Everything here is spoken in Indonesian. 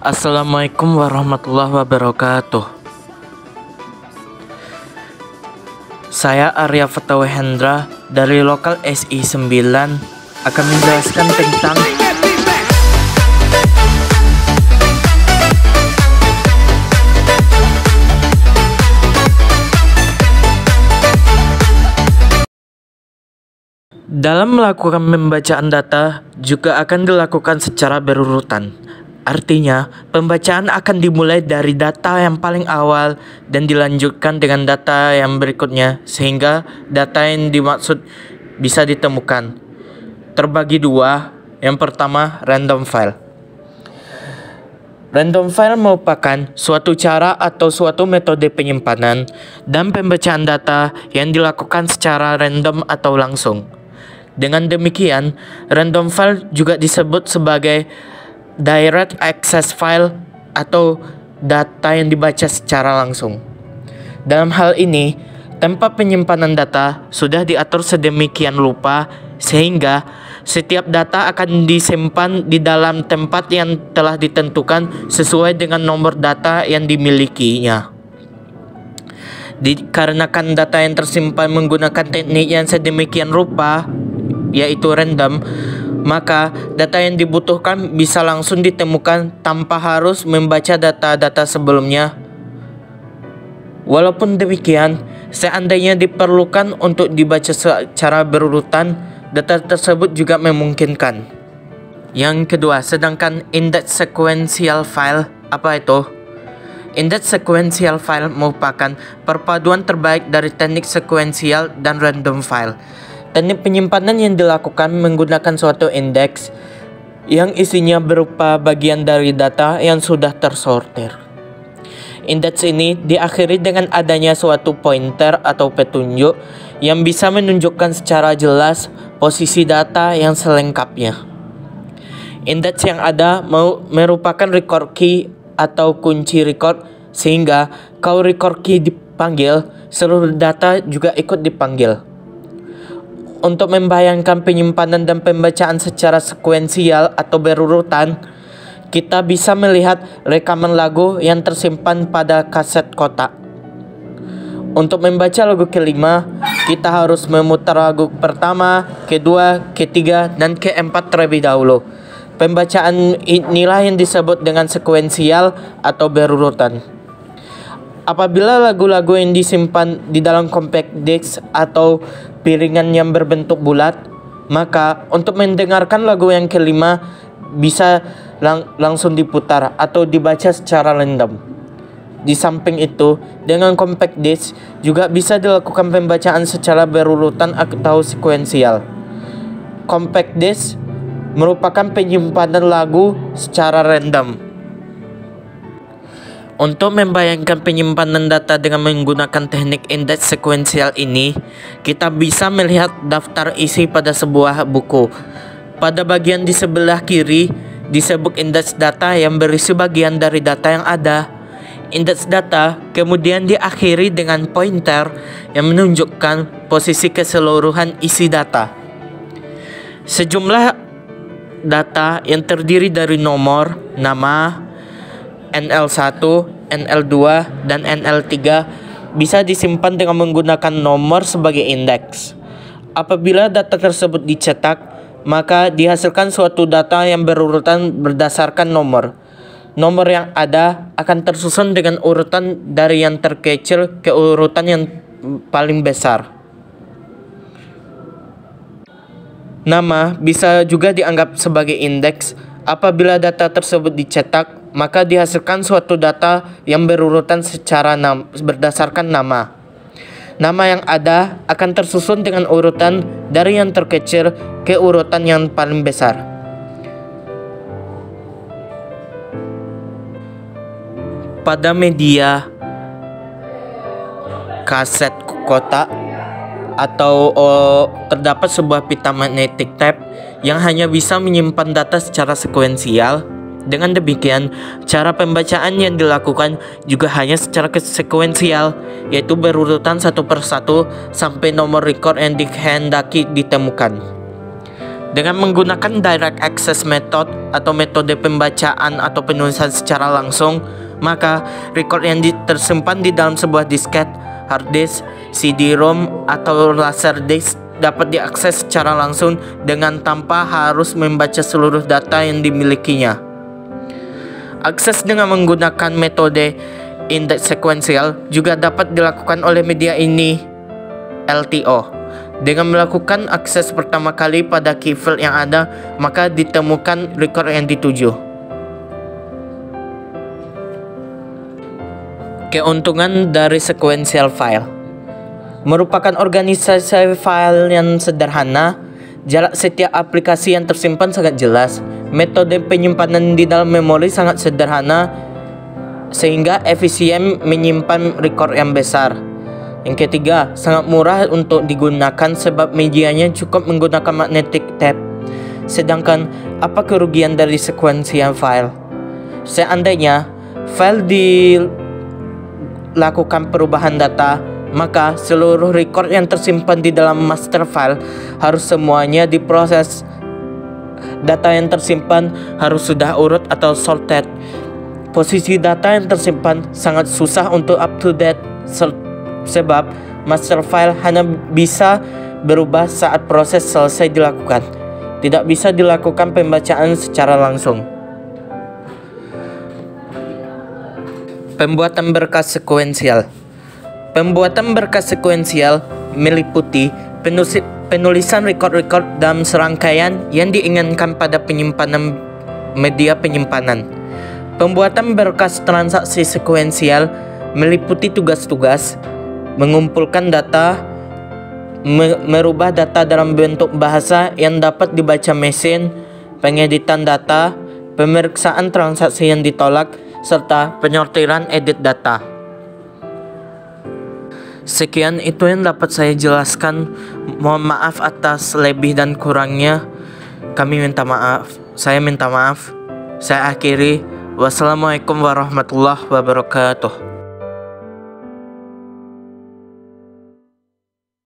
Assalamualaikum warahmatullahi wabarakatuh. Saya Arya Fatawa Hendra dari Lokal SI 9 akan menjelaskan tentang dalam melakukan pembacaan data juga akan dilakukan secara berurutan. Artinya, pembacaan akan dimulai dari data yang paling awal dan dilanjutkan dengan data yang berikutnya sehingga data yang dimaksud bisa ditemukan. Terbagi dua. Yang pertama, random file. Random file merupakan suatu cara atau suatu metode penyimpanan dan pembacaan data yang dilakukan secara random atau langsung. Dengan demikian, random file juga disebut sebagai direct access file atau data yang dibaca secara langsung. Dalam hal ini, tempat penyimpanan data sudah diatur sedemikian rupa sehingga setiap data akan disimpan di dalam tempat yang telah ditentukan sesuai dengan nomor data yang dimilikinya. Dikarenakan data yang tersimpan menggunakan teknik yang sedemikian rupa, yaitu random, maka data yang dibutuhkan bisa langsung ditemukan tanpa harus membaca data-data sebelumnya. Walaupun demikian, seandainya diperlukan untuk dibaca secara berurutan, data tersebut juga memungkinkan. Yang kedua, sedangkan index sequential file, apa itu? Index sequential file merupakan perpaduan terbaik dari teknik sequential dan random file. Teknik penyimpanan yang dilakukan menggunakan suatu indeks yang isinya berupa bagian dari data yang sudah tersortir. Indeks ini diakhiri dengan adanya suatu pointer atau petunjuk yang bisa menunjukkan secara jelas posisi data yang selengkapnya. Indeks yang ada merupakan record key atau kunci record, sehingga kalau record key dipanggil, seluruh data juga ikut dipanggil. Untuk membayangkan penyimpanan dan pembacaan secara sekuensial atau berurutan, kita bisa melihat rekaman lagu yang tersimpan pada kaset kotak. Untuk membaca lagu kelima, kita harus memutar lagu pertama, kedua, ketiga, dan keempat terlebih dahulu. Pembacaan inilah yang disebut dengan sekuensial atau berurutan. Apabila lagu-lagu yang disimpan di dalam compact disc atau piringan yang berbentuk bulat, maka untuk mendengarkan lagu yang kelima bisa langsung diputar atau dibaca secara random. Di samping itu, dengan compact disc juga bisa dilakukan pembacaan secara berurutan atau sekuensial. Compact disc merupakan penyimpanan lagu secara random. Untuk membayangkan penyimpanan data dengan menggunakan teknik indeks sekuensial ini, kita bisa melihat daftar isi pada sebuah buku. Pada bagian di sebelah kiri disebut indeks data yang berisi bagian dari data yang ada. Indeks data kemudian diakhiri dengan pointer yang menunjukkan posisi keseluruhan isi data. Sejumlah data yang terdiri dari nomor, nama, NL1, NL2, dan NL3 bisa disimpan dengan menggunakan nomor sebagai indeks. Apabila data tersebut dicetak, maka dihasilkan suatu data yang berurutan berdasarkan nomor. Nomor yang ada akan tersusun dengan urutan dari yang terkecil ke urutan yang paling besar. Nama bisa juga dianggap sebagai indeks. Apabila data tersebut dicetak, maka dihasilkan suatu data yang berurutan secara berdasarkan nama. Nama yang ada akan tersusun dengan urutan dari yang terkecil ke urutan yang paling besar. Pada media kaset kotak atau terdapat sebuah pita magnetic tape yang hanya bisa menyimpan data secara sekuensial. Dengan demikian, cara pembacaan yang dilakukan juga hanya secara sekuensial, yaitu berurutan satu persatu sampai nomor record yang dikehendaki ditemukan. Dengan menggunakan direct access method atau metode pembacaan atau penulisan secara langsung, maka record yang tersimpan di dalam sebuah disket, hard disk, CD-ROM atau Laserdisc dapat diakses secara langsung dengan tanpa harus membaca seluruh data yang dimilikinya. Akses dengan menggunakan metode index sequential juga dapat dilakukan oleh media ini LTO. Dengan melakukan akses pertama kali pada key field yang ada, maka ditemukan record yang dituju. Keuntungan dari sequential file merupakan organisasi file yang sederhana. Jarak setiap aplikasi yang tersimpan sangat jelas. Metode penyimpanan di dalam memori sangat sederhana, sehingga efisien menyimpan record yang besar. Yang ketiga, sangat murah untuk digunakan sebab medianya cukup menggunakan magnetic tape. Sedangkan, apa kerugian dari sequential file? Seandainya file dilakukan perubahan data, maka seluruh record yang tersimpan di dalam master file harus semuanya diproses. Data yang tersimpan harus sudah urut atau sorted. Posisi data yang tersimpan sangat susah untuk up to date sebab master file hanya bisa berubah saat proses selesai dilakukan. Tidak bisa dilakukan pembacaan secara langsung. Pembuatan berkas sekuensial. Pembuatan berkas sekuensial meliputi penulisan record-record dalam serangkaian yang diinginkan pada penyimpanan media penyimpanan. Pembuatan berkas transaksi sekuensial meliputi tugas-tugas mengumpulkan data, merubah data dalam bentuk bahasa yang dapat dibaca mesin, pengeditan data, pemeriksaan transaksi yang ditolak, serta penyortiran edit data. Sekian itu yang dapat saya jelaskan. Mohon maaf atas lebih dan kurangnya. Saya minta maaf. Saya akhiri. Wassalamualaikum warahmatullahi wabarakatuh.